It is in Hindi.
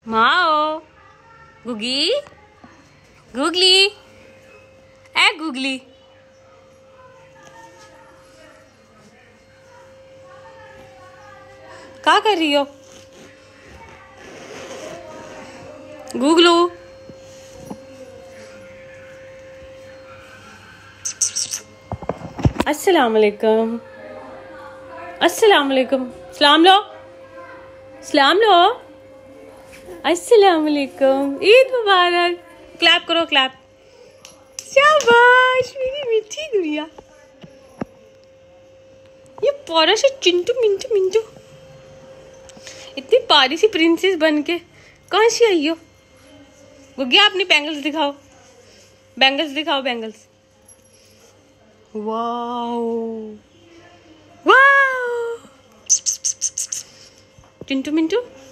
माओ गुगी गुगली ए गुगली क्या कर रही हो गुगलू? अस्सलाम वालेकुम। अस्सलाम वालेकुम। सलाम लो, सलाम लो। अस्सलाम वालेकुम। ईद मुबारक। क्लैप करो, क्लैप। शाबाश मेरी मीठी गुड़िया। ये प्यारा सा चिंटू मिंटू मिंटू, इतनी प्यारी सी प्रिंसेस बन के कहाँ से आई हो? गुगिया अपनी बैंगल्स दिखाओ, बैंगल्स दिखाओ, bangles. Wow wow Chintu Mintu.